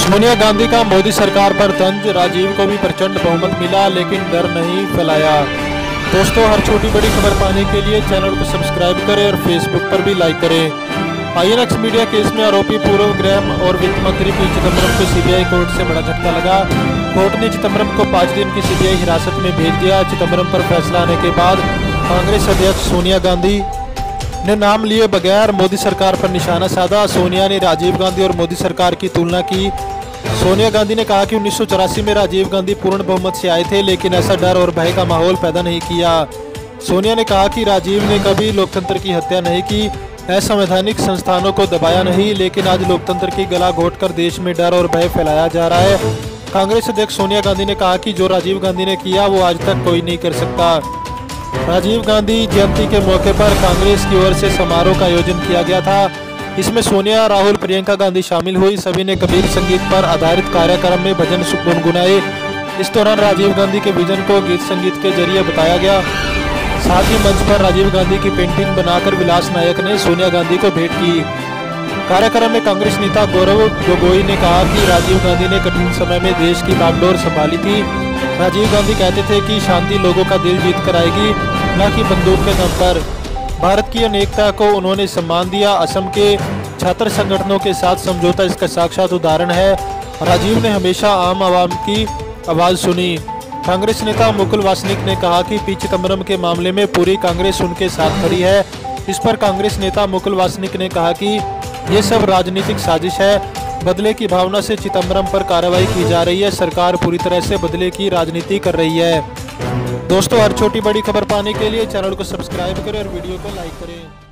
सोनिया गांधी का मोदी सरकार पर तंज, राजीव को भी प्रचंड बहुमत मिला लेकिन डर नहीं फैलाया। दोस्तों, हर छोटी बड़ी खबर पाने के लिए चैनल को सब्सक्राइब करें और फेसबुक पर भी लाइक करें। आईएनएक्स मीडिया केस में आरोपी पूर्व गृह और वित्त मंत्री पी चिदम्बरम को सीबीआई कोर्ट से बड़ा झटका लगा। कोर्ट ने चिदम्बरम को 5 दिन की सीबीआई हिरासत में भेज दिया। चिदम्बरम पर फैसला आने के बाद कांग्रेस अध्यक्ष सोनिया गांधी ने नाम लिए बगैर मोदी सरकार पर निशाना साधा। सोनिया ने राजीव गांधी और मोदी सरकार की तुलना की। सोनिया गांधी ने कहा कि 1984 में राजीव गांधी पूर्ण बहुमत से आए थे लेकिन ऐसा डर और भय का माहौल पैदा नहीं किया। सोनिया ने कहा कि राजीव ने कभी लोकतंत्र की हत्या नहीं की, असंवैधानिक संस्थानों को दबाया नहीं, लेकिन आज लोकतंत्र की गला घोंटकर देश में डर और भय फैलाया जा रहा है। कांग्रेस अध्यक्ष सोनिया गांधी ने कहा कि जो राजीव गांधी ने किया वो आज तक कोई नहीं कर सकता। राजीव गांधी जयंती के मौके पर कांग्रेस की ओर से समारोह का आयोजन किया गया था। इसमें सोनिया, राहुल, प्रियंका गांधी शामिल हुई। सभी ने कबीर संगीत पर आधारित कार्यक्रम में भजन गुनगुनाए। इस दौरान राजीव गांधी के विजन को गीत संगीत के जरिए बताया गया। साथ ही मंच पर राजीव गांधी की पेंटिंग बनाकर विलास नायक ने सोनिया गांधी को भेंट की। कार्यक्रम में कांग्रेस नेता गौरव गोगोई ने कहा कि राजीव गांधी ने कठिन समय में देश की बागडोर संभाली थी। राजीव गांधी कहते थे कि शांति लोगों का दिल जीत कर आएगी, न कि बंदूक के दम पर। भारत की अनेकता को उन्होंने सम्मान दिया। असम के छात्र संगठनों के साथ समझौता इसका साक्षात उदाहरण है। राजीव ने हमेशा आम आवाम की आवाज़ सुनी। कांग्रेस नेता मुकुल वासनिक ने कहा कि पी चिदम्बरम के मामले में पूरी कांग्रेस उनके साथ खड़ी है। इस पर कांग्रेस नेता मुकुल वासनिक ने कहा कि ये सब राजनीतिक साजिश है। बदले की भावना से चिदम्बरम पर कार्रवाई की जा रही है। सरकार पूरी तरह से बदले की राजनीति कर रही है। दोस्तों, हर छोटी बड़ी खबर पाने के लिए चैनल को सब्सक्राइब करें और वीडियो को लाइक करें।